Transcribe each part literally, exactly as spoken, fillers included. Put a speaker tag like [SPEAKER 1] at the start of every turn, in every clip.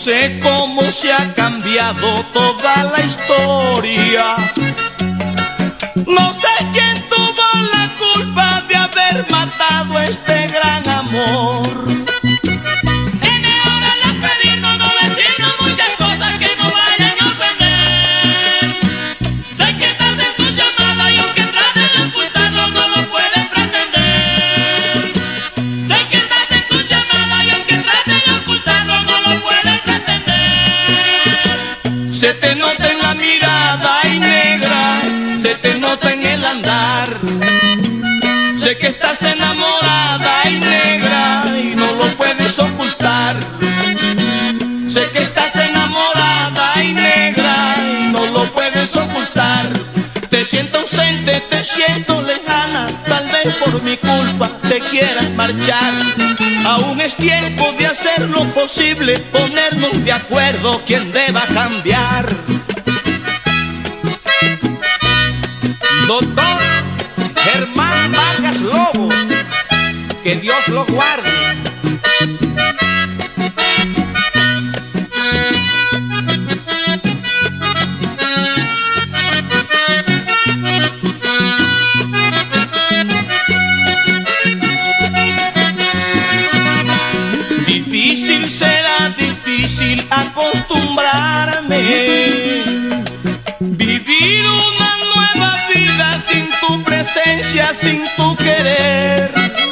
[SPEAKER 1] sé cómo se ha cambiado toda la historia. No sé quién tuvo la culpa de haber matado este gran amor.
[SPEAKER 2] Viene ahora la pedirnos, no decirnos muchas cosas que no vayan a ofender. Sé que estás en tu llamada y aunque trates de ocultarlo no lo puedes pretender. Sé que estás en tu llamada y aunque trates de ocultarlo no lo puedes pretender.
[SPEAKER 1] Se te nota en la mirada, ay negra, se te nota en el andar. Sé que estás enamorada, ay negra, y no lo puedes ocultar. Sé que estás enamorada, ay negra, y no lo puedes ocultar. Te siento ausente, te siento lejana, tal vez por mi culpa te quieras marchar. Aún es tiempo de hacer lo posible, ponernos de acuerdo quién deba cambiar. Doctor Germán Vargas Lobo, que Dios lo guarde. Difícil será, difícil acostumbrarme, vivir una nueva vida sin tu presencia, sin tu querer,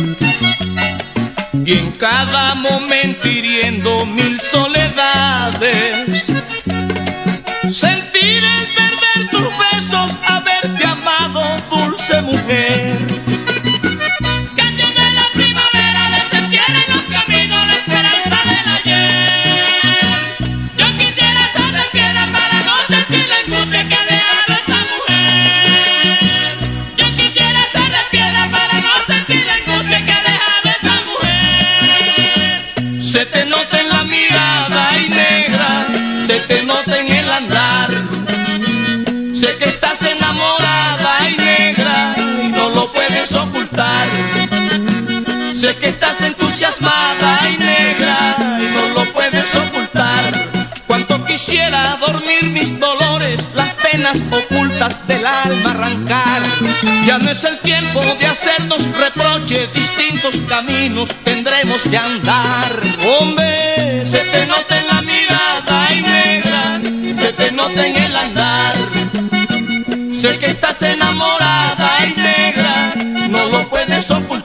[SPEAKER 1] y en cada momento hiriendo mil soledades, sentir el perder tus besos, haberte amado, dulce mujer.
[SPEAKER 2] Canción de la primavera, de septiembre en los caminos, la esperanza del ayer. Yo quisiera ser de piedra para no sentir la angustia que ha dejado esa mujer. Yo quisiera ser de piedra para no sentir la angustia que ha dejado esa mujer.
[SPEAKER 1] Se te nota en la mirada, ay negra, se te nota en el andar. Sé que estás enamorada, ay negra, y no lo puedes ocultar. Sé que estás entusiasmada, ay negra, y no lo puedes ocultar. Cuánto quisiera dormir mis dolores, las penas ocultas del alma arrancar. Ya no es el tiempo de hacernos reproches, distintos caminos tendremos que andar. Hombre, se te nota en la mirada, ay negra, se te nota en el andar. Sé que estás enamorada, ay negra, no lo puedes ocultar.